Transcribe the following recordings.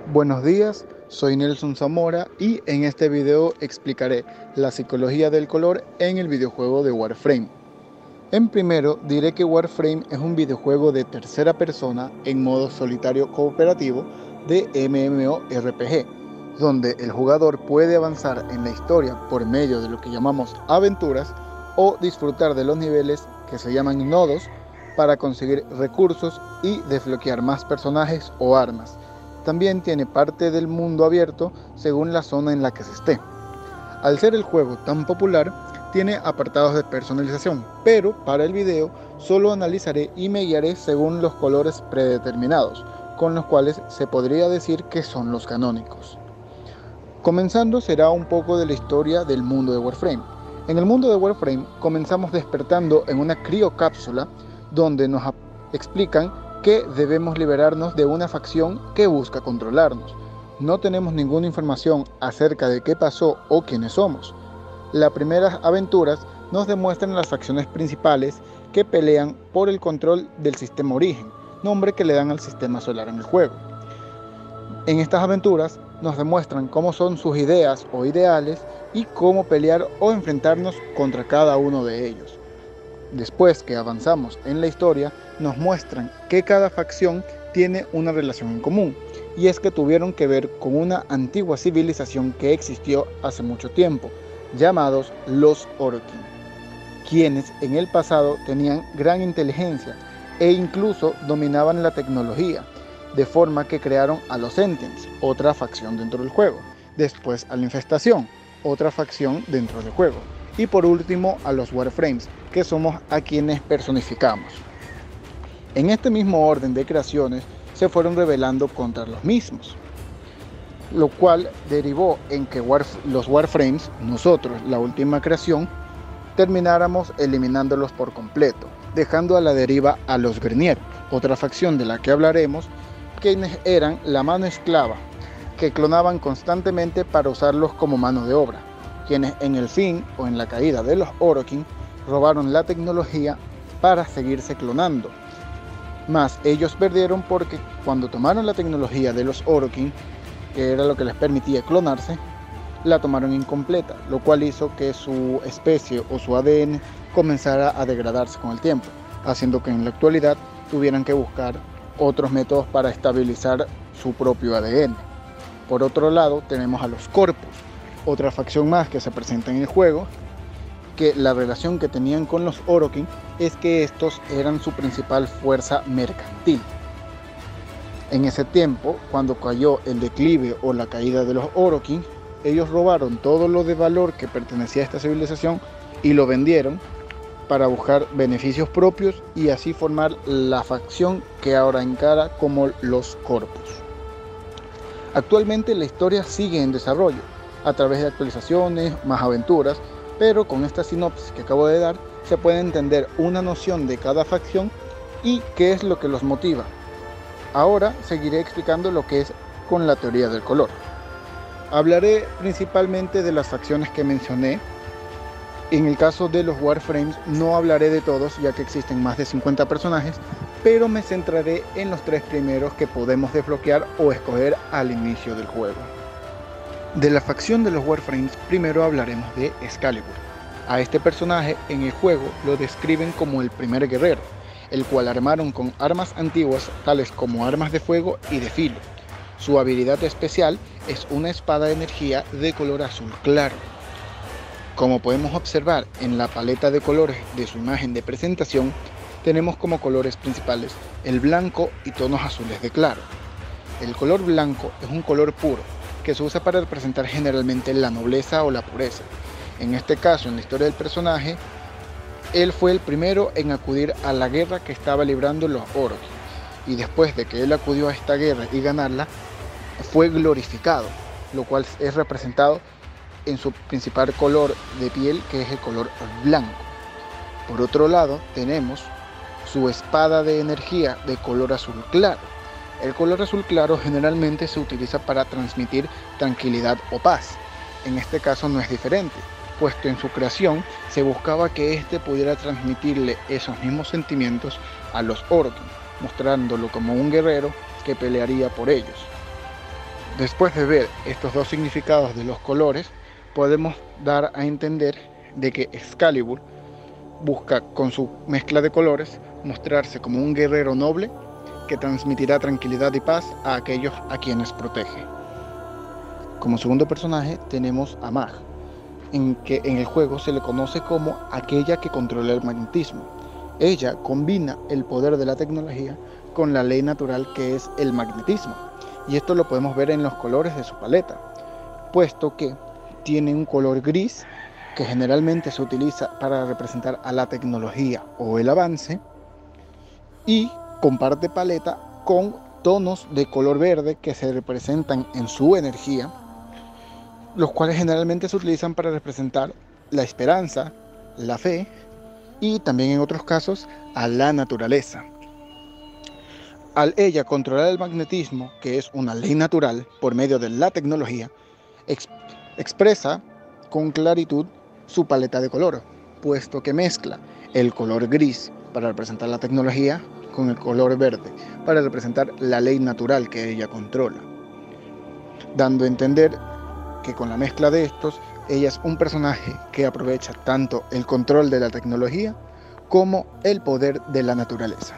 Buenos días, soy Nelson Zamora y en este video explicaré la psicología del color en el videojuego de Warframe. En primero diré que Warframe es un videojuego de tercera persona en modo solitario cooperativo de MMORPG, donde el jugador puede avanzar en la historia por medio de lo que llamamos aventuras o disfrutar de los niveles que se llaman nodos para conseguir recursos y desbloquear más personajes o armas. También tiene parte del mundo abierto según la zona en la que se esté. Al ser el juego tan popular, tiene apartados de personalización, pero para el video solo analizaré y me guiaré según los colores predeterminados, con los cuales se podría decir que son los canónicos. Comenzando será un poco de la historia del mundo de Warframe. En el mundo de Warframe comenzamos despertando en una criocápsula donde nos explican que debemos liberarnos de una facción que busca controlarnos. No tenemos ninguna información acerca de qué pasó o quiénes somos. Las primeras aventuras nos demuestran las facciones principales que pelean por el control del sistema origen, nombre que le dan al sistema solar en el juego. En estas aventuras nos demuestran cómo son sus ideas o ideales y cómo pelear o enfrentarnos contra cada uno de ellos. Después que avanzamos en la historia, nos muestran que cada facción tiene una relación en común, y es que tuvieron que ver con una antigua civilización que existió hace mucho tiempo, llamados los Orokin, quienes en el pasado tenían gran inteligencia e incluso dominaban la tecnología, de forma que crearon a los Sentients, otra facción dentro del juego, después a la Infestación, otra facción dentro del juego, y por último a los Warframes, que somos a quienes personificamos. En este mismo orden de creaciones se fueron rebelando contra los mismos, lo cual derivó en que los Warframes, nosotros, la última creación, termináramos eliminándolos por completo, dejando a la deriva a los Grineer, otra facción de la que hablaremos, quienes eran la mano esclava, que clonaban constantemente para usarlos como mano de obra, quienes en el fin o en la caída de los Orokin robaron la tecnología para seguirse clonando. Mas ellos perdieron porque cuando tomaron la tecnología de los Orokin, que era lo que les permitía clonarse, la tomaron incompleta, lo cual hizo que su especie o su ADN comenzara a degradarse con el tiempo, haciendo que en la actualidad tuvieran que buscar otros métodos para estabilizar su propio ADN. Por otro lado, tenemos a los Corpus, otra facción más que se presenta en el juego, que la relación que tenían con los Orokin es que estos eran su principal fuerza mercantil. En ese tiempo, cuando cayó el declive o la caída de los Orokin, ellos robaron todo lo de valor que pertenecía a esta civilización y lo vendieron para buscar beneficios propios y así formar la facción que ahora encara como los Corpus. Actualmente la historia sigue en desarrollo a través de actualizaciones, más aventuras, pero con esta sinopsis que acabo de dar se puede entender una noción de cada facción y qué es lo que los motiva. Ahora seguiré explicando lo que es con la teoría del color. Hablaré principalmente de las facciones que mencioné. En el caso de los Warframes no hablaré de todos, ya que existen más de 50 personajes, pero me centraré en los 3 primeros que podemos desbloquear o escoger al inicio del juego. De la facción de los Warframes primero hablaremos de Excalibur. A este personaje en el juego lo describen como el primer guerrero, el cual armaron con armas antiguas tales como armas de fuego y de filo. Su habilidad especial es una espada de energía de color azul claro. Como podemos observar en la paleta de colores de su imagen de presentación, tenemos como colores principales el blanco y tonos azules de claro. El color blanco es un color puro, que se usa para representar generalmente la nobleza o la pureza. En este caso, en la historia del personaje, él fue el primero en acudir a la guerra que estaba librando los Orokin, y después de que él acudió a esta guerra y ganarla, fue glorificado, lo cual es representado en su principal color de piel, que es el color blanco. Por otro lado, tenemos su espada de energía de color azul claro. El color azul claro generalmente se utiliza para transmitir tranquilidad o paz. En este caso no es diferente, puesto en su creación se buscaba que éste pudiera transmitirle esos mismos sentimientos a los Orokin, mostrándolo como un guerrero que pelearía por ellos. Después de ver estos dos significados de los colores, podemos dar a entender de que Excalibur busca con su mezcla de colores mostrarse como un guerrero noble que transmitirá tranquilidad y paz a aquellos a quienes protege. Como segundo personaje tenemos a Mag, en que en el juego se le conoce como aquella que controla el magnetismo. Ella combina el poder de la tecnología con la ley natural que es el magnetismo, y esto lo podemos ver en los colores de su paleta, puesto que tiene un color gris que generalmente se utiliza para representar a la tecnología o el avance, y comparte paleta con tonos de color verde que se representan en su energía, los cuales generalmente se utilizan para representar la esperanza, la fe y también en otros casos a la naturaleza. Al ella controlar el magnetismo, que es una ley natural por medio de la tecnología, expresa con claritud su paleta de color, puesto que mezcla el color gris para representar la tecnología con el color verde para representar la ley natural que ella controla, dando a entender que con la mezcla de estos, ella es un personaje que aprovecha tanto el control de la tecnología como el poder de la naturaleza.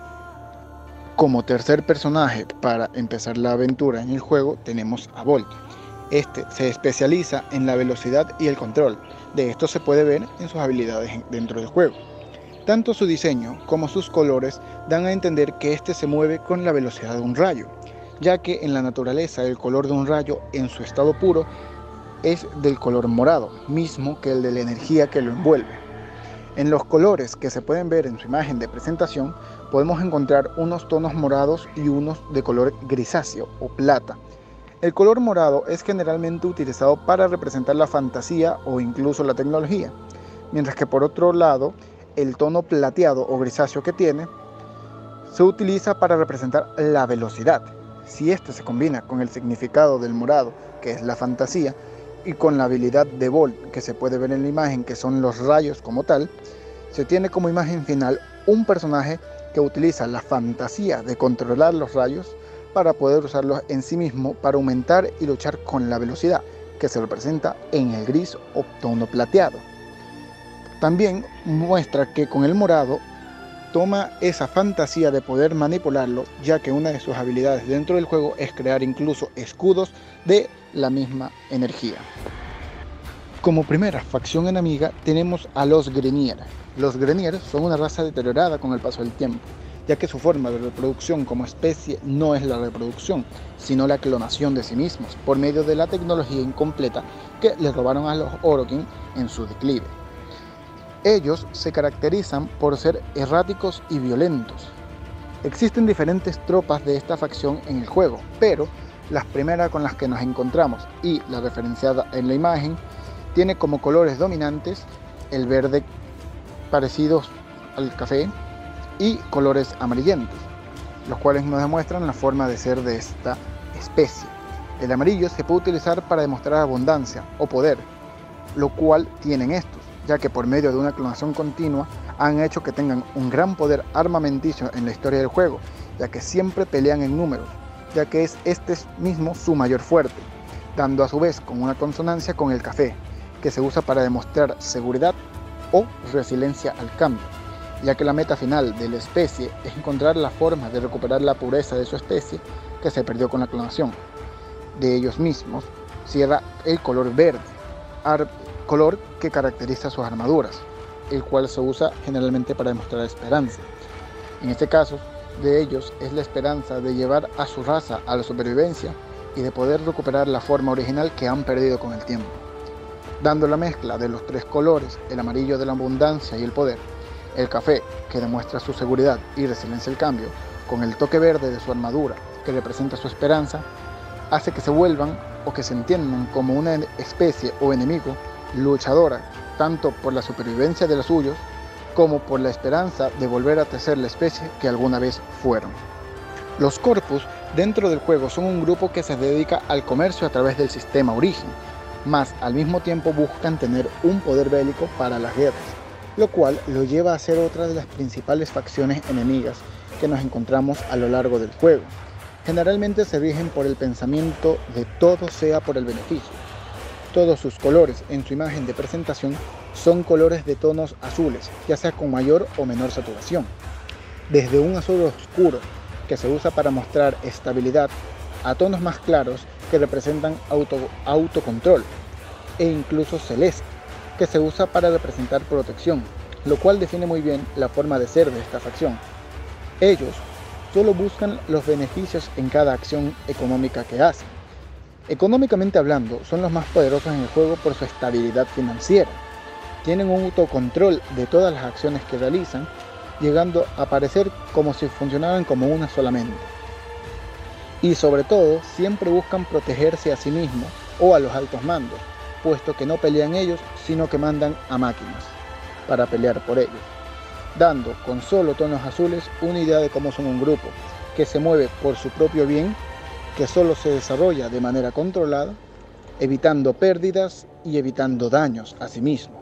Como tercer personaje para empezar la aventura en el juego tenemos a Bolt. Este se especializa en la velocidad y el control. De esto se puede ver en sus habilidades dentro del juego. Tanto su diseño como sus colores dan a entender que este se mueve con la velocidad de un rayo, ya que en la naturaleza el color de un rayo en su estado puro es del color morado, mismo que el de la energía que lo envuelve. En los colores que se pueden ver en su imagen de presentación podemos encontrar unos tonos morados y unos de color grisáceo o plata. El color morado es generalmente utilizado para representar la fantasía o incluso la tecnología, mientras que por otro lado el tono plateado o grisáceo que tiene se utiliza para representar la velocidad. Si este se combina con el significado del morado, que es la fantasía, y con la habilidad de Bolt, que se puede ver en la imagen, que son los rayos como tal, se tiene como imagen final un personaje que utiliza la fantasía de controlar los rayos para poder usarlos en sí mismo para aumentar y luchar con la velocidad, que se representa en el gris o tono plateado. También muestra que con el morado toma esa fantasía de poder manipularlo, ya que una de sus habilidades dentro del juego es crear incluso escudos de la misma energía. Como primera facción enemiga tenemos a los Grineer. Los Grineer son una raza deteriorada con el paso del tiempo, ya que su forma de reproducción como especie no es la reproducción, sino la clonación de sí mismos, por medio de la tecnología incompleta que le robaron a los Orokin en su declive. Ellos se caracterizan por ser erráticos y violentos. Existen diferentes tropas de esta facción en el juego, pero las primeras con las que nos encontramos y la referenciada en la imagen tiene como colores dominantes el verde parecidos al café y colores amarillentos, los cuales nos demuestran la forma de ser de esta especie. El amarillo se puede utilizar para demostrar abundancia o poder, lo cual tienen estos, ya que por medio de una clonación continua han hecho que tengan un gran poder armamenticio en la historia del juego, ya que siempre pelean en números, ya que es este mismo su mayor fuerte, dando a su vez con una consonancia con el café, que se usa para demostrar seguridad o resiliencia al cambio, ya que la meta final de la especie es encontrar la forma de recuperar la pureza de su especie que se perdió con la clonación. De ellos mismos cierra el color verde, color que caracteriza sus armaduras, el cual se usa generalmente para demostrar esperanza. En este caso, de ellos es la esperanza de llevar a su raza a la supervivencia y de poder recuperar la forma original que han perdido con el tiempo. Dando la mezcla de los tres colores, el amarillo de la abundancia y el poder, el café que demuestra su seguridad y resiliencia al cambio, con el toque verde de su armadura que representa su esperanza, hace que se vuelvan o que se entiendan como una especie o enemigo luchadora, tanto por la supervivencia de los suyos como por la esperanza de volver a ser la especie que alguna vez fueron. Los Corpus dentro del juego son un grupo que se dedica al comercio a través del sistema Origen, mas al mismo tiempo buscan tener un poder bélico para las guerras, lo cual lo lleva a ser otra de las principales facciones enemigas que nos encontramos a lo largo del juego, Generalmente se rigen por el pensamiento de todo sea por el beneficio. Todos sus colores en su imagen de presentación son colores de tonos azules, ya sea con mayor o menor saturación. Desde un azul oscuro, que se usa para mostrar estabilidad, a tonos más claros que representan autocontrol, e incluso celeste, que se usa para representar protección, lo cual define muy bien la forma de ser de esta facción. Ellos solo buscan los beneficios en cada acción económica que hacen. Económicamente hablando, son los más poderosos en el juego por su estabilidad financiera. Tienen un autocontrol de todas las acciones que realizan, llegando a parecer como si funcionaran como una solamente. Y sobre todo, siempre buscan protegerse a sí mismos o a los altos mandos, puesto que no pelean ellos, sino que mandan a máquinas para pelear por ellos, dando con solo tonos azules una idea de cómo son un grupo, que se mueve por su propio bien, que solo se desarrolla de manera controlada, evitando pérdidas y evitando daños a sí mismo.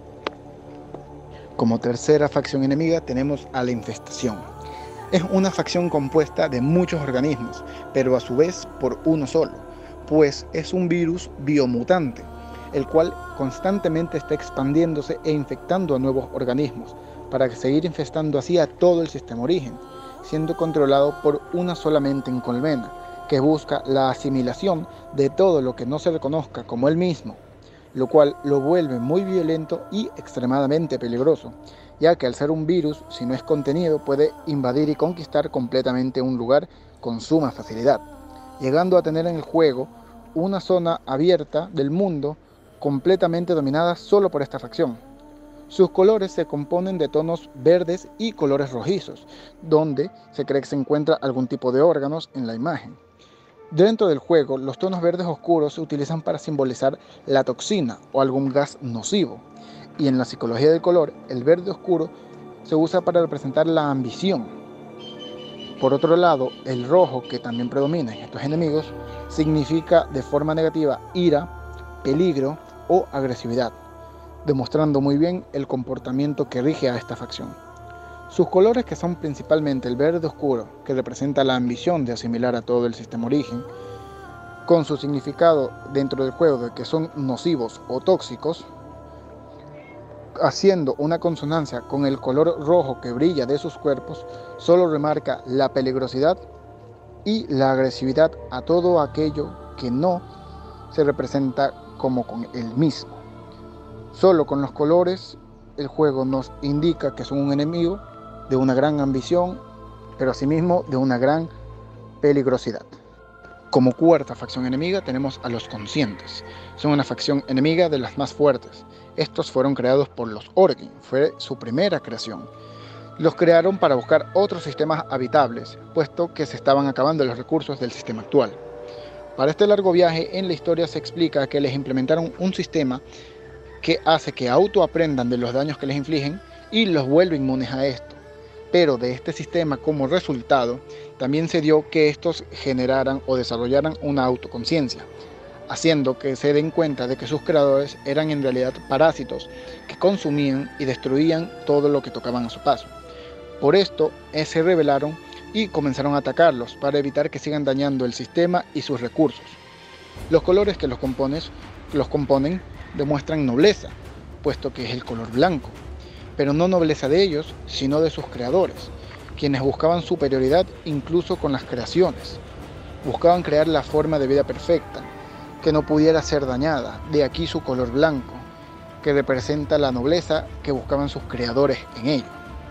Como tercera facción enemiga tenemos a la Infestación. Es una facción compuesta de muchos organismos, pero a su vez por uno solo, pues es un virus biomutante, el cual constantemente está expandiéndose e infectando a nuevos organismos, para seguir infestando así a todo el sistema origen, siendo controlado por una sola mente en colmena, que busca la asimilación de todo lo que no se reconozca como él mismo, lo cual lo vuelve muy violento y extremadamente peligroso, ya que al ser un virus, si no es contenido, puede invadir y conquistar completamente un lugar con suma facilidad, llegando a tener en el juego una zona abierta del mundo completamente dominada solo por esta facción. Sus colores se componen de tonos verdes y colores rojizos, donde se cree que se encuentra algún tipo de órganos en la imagen. Dentro del juego, los tonos verdes oscuros se utilizan para simbolizar la toxina o algún gas nocivo. Y en la psicología del color, el verde oscuro se usa para representar la ambición. Por otro lado, el rojo, que también predomina en estos enemigos, significa de forma negativa ira, peligro o agresividad, demostrando muy bien el comportamiento que rige a esta facción. Sus colores, que son principalmente el verde oscuro, que representa la ambición de asimilar a todo el sistema origen, con su significado dentro del juego de que son nocivos o tóxicos, haciendo una consonancia con el color rojo que brilla de sus cuerpos, solo remarca la peligrosidad y la agresividad a todo aquello que no se representa como con el mismo. Solo con los colores el juego nos indica que son un enemigo de una gran ambición, pero asimismo de una gran peligrosidad. Como cuarta facción enemiga tenemos a los Conscientes. Son una facción enemiga de las más fuertes. Estos fueron creados por los Orokin, fue su primera creación. Los crearon para buscar otros sistemas habitables, puesto que se estaban acabando los recursos del sistema actual. Para este largo viaje en la historia se explica que les implementaron un sistema que hace que autoaprendan de los daños que les infligen y los vuelve inmunes a esto. Pero de este sistema como resultado también se dio que estos generaran o desarrollaran una autoconciencia, haciendo que se den cuenta de que sus creadores eran en realidad parásitos que consumían y destruían todo lo que tocaban a su paso. Por esto se rebelaron y comenzaron a atacarlos para evitar que sigan dañando el sistema y sus recursos. Los colores que los componen demuestran nobleza, puesto que es el color blanco, pero no nobleza de ellos, sino de sus creadores, quienes buscaban superioridad incluso con las creaciones. Buscaban crear la forma de vida perfecta, que no pudiera ser dañada, de aquí su color blanco, que representa la nobleza que buscaban sus creadores en ello.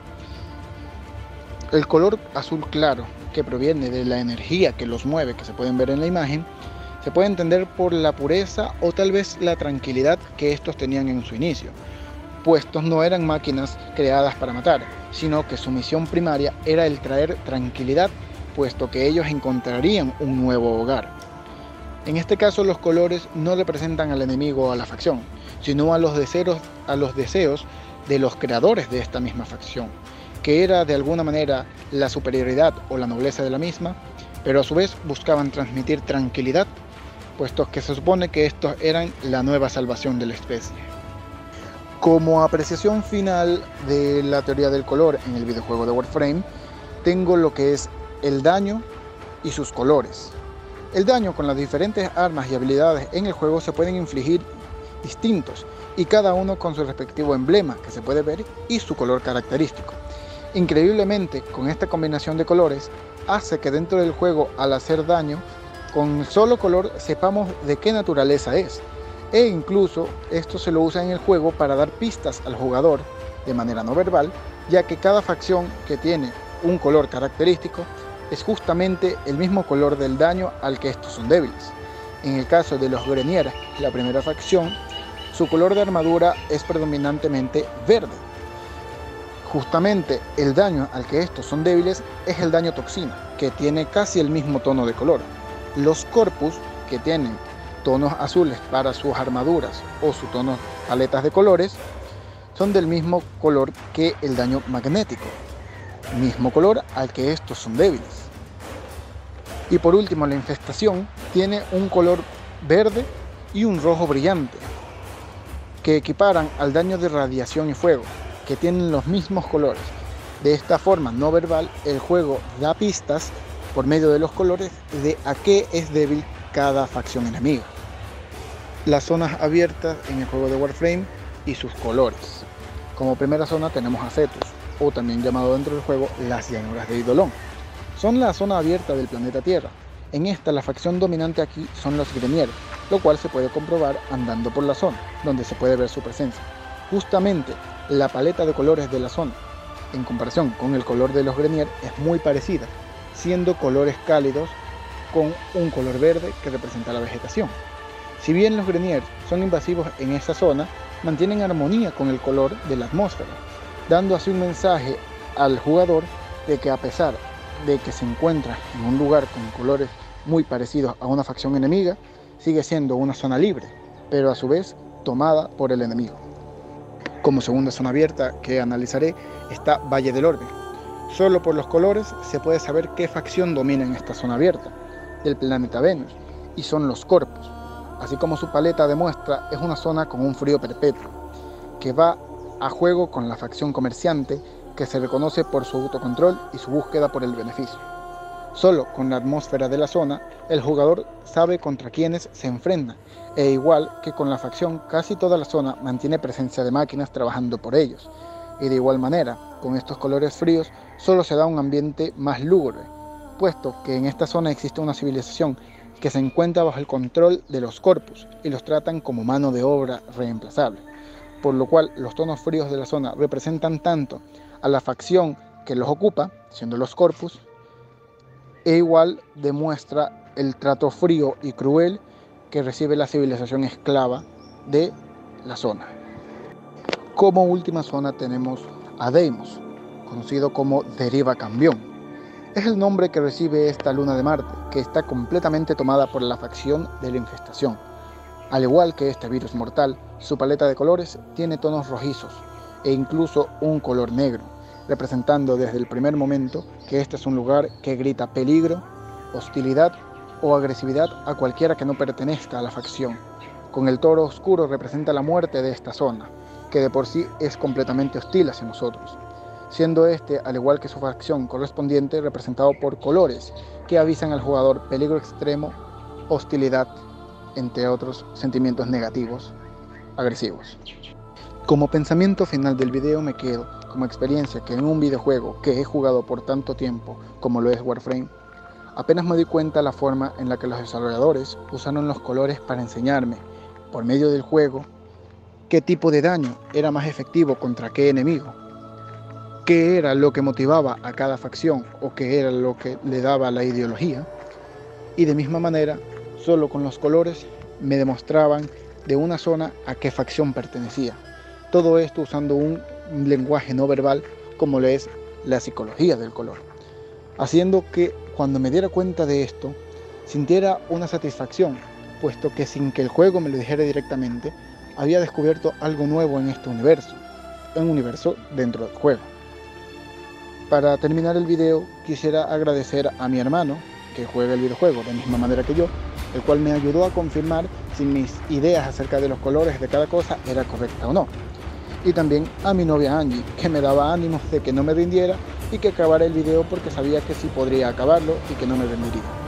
El color azul claro, que proviene de la energía que los mueve, que se pueden ver en la imagen, se puede entender por la pureza o tal vez la tranquilidad que estos tenían en su inicio, puestos no eran máquinas creadas para matar, sino que su misión primaria era el traer tranquilidad, puesto que ellos encontrarían un nuevo hogar. En este caso los colores no representan al enemigo o a la facción, sino a los deseos de los creadores de esta misma facción, que era de alguna manera la superioridad o la nobleza de la misma, pero a su vez buscaban transmitir tranquilidad, puesto que se supone que estos eran la nueva salvación de la especie. Como apreciación final de la teoría del color en el videojuego de Warframe, tengo lo que es el daño y sus colores. El daño con las diferentes armas y habilidades en el juego se pueden infligir distintos y cada uno con su respectivo emblema que se puede ver y su color característico. Increíblemente, con esta combinación de colores hace que dentro del juego, al hacer daño con un solo color, sepamos de qué naturaleza es, e incluso esto se lo usa en el juego para dar pistas al jugador de manera no verbal, ya que cada facción que tiene un color característico es justamente el mismo color del daño al que estos son débiles. En el caso de los Grineer, la primera facción, su color de armadura es predominantemente verde. Justamente el daño al que estos son débiles es el daño toxina, que tiene casi el mismo tono de color. Los Corpus, que tienen tonos azules para sus armaduras o sus tonos paletas de colores, son del mismo color que el daño magnético, mismo color al que estos son débiles. Y por último, la infestación tiene un color verde y un rojo brillante, que equiparan al daño de radiación y fuego, que tienen los mismos colores. De esta forma no verbal, el juego da pistas por medio de los colores de a qué es débil cada facción enemiga. Las zonas abiertas en el juego de Warframe y sus colores. Como primera zona tenemos a Cetus, o también llamado dentro del juego las llanuras de Eidolon. Son la zona abierta del planeta Tierra. En esta la facción dominante aquí son los Grineer, lo cual se puede comprobar andando por la zona, donde se puede ver su presencia. Justamente la paleta de colores de la zona, en comparación con el color de los Grineer, es muy parecida, siendo colores cálidos con un color verde que representa la vegetación. Si bien los Grineer son invasivos en esa zona, mantienen armonía con el color de la atmósfera, dando así un mensaje al jugador de que a pesar de que se encuentra en un lugar con colores muy parecidos a una facción enemiga, sigue siendo una zona libre, pero a su vez tomada por el enemigo. Como segunda zona abierta que analizaré está Valle del Orbe. Solo por los colores se puede saber qué facción domina en esta zona abierta del planeta Venus, y son los Corpus. Así como su paleta demuestra, es una zona con un frío perpetuo, que va a juego con la facción comerciante, que se reconoce por su autocontrol y su búsqueda por el beneficio. Solo con la atmósfera de la zona, el jugador sabe contra quiénes se enfrenta, e igual que con la facción, casi toda la zona mantiene presencia de máquinas trabajando por ellos, y de igual manera, con estos colores fríos, solo se da un ambiente más lúgubre, puesto que en esta zona existe una civilización que se encuentra bajo el control de los Corpus y los tratan como mano de obra reemplazable, por lo cual los tonos fríos de la zona representan tanto a la facción que los ocupa, siendo los Corpus, e igual demuestra el trato frío y cruel que recibe la civilización esclava de la zona. Como última zona tenemos a Deimos, conocido como Deriva Cambión. Es el nombre que recibe esta luna de Marte, que está completamente tomada por la facción de la infestación. Al igual que este virus mortal, su paleta de colores tiene tonos rojizos e incluso un color negro, representando desde el primer momento que este es un lugar que grita peligro, hostilidad o agresividad a cualquiera que no pertenezca a la facción. Con el toro oscuro representa la muerte de esta zona, que de por sí es completamente hostil hacia nosotros, siendo este, al igual que su facción correspondiente, representado por colores que avisan al jugador peligro extremo, hostilidad, entre otros sentimientos negativos, agresivos. Como pensamiento final del video me quedo como experiencia que en un videojuego que he jugado por tanto tiempo como lo es Warframe, apenas me di cuenta la forma en la que los desarrolladores usaron los colores para enseñarme, por medio del juego, qué tipo de daño era más efectivo contra qué enemigo, qué era lo que motivaba a cada facción o qué era lo que le daba la ideología, y de misma manera, solo con los colores me demostraban de una zona a qué facción pertenecía. Todo esto usando un lenguaje no verbal como lo es la psicología del color, haciendo que cuando me diera cuenta de esto sintiera una satisfacción, puesto que sin que el juego me lo dijera directamente, había descubierto algo nuevo en este universo, un universo dentro del juego. Para terminar el video quisiera agradecer a mi hermano que juega el videojuego de la misma manera que yo, el cual me ayudó a confirmar si mis ideas acerca de los colores de cada cosa era correcta o no. Y también a mi novia Angie, que me daba ánimos de que no me rindiera y que acabara el video porque sabía que sí podría acabarlo y que no me rendiría.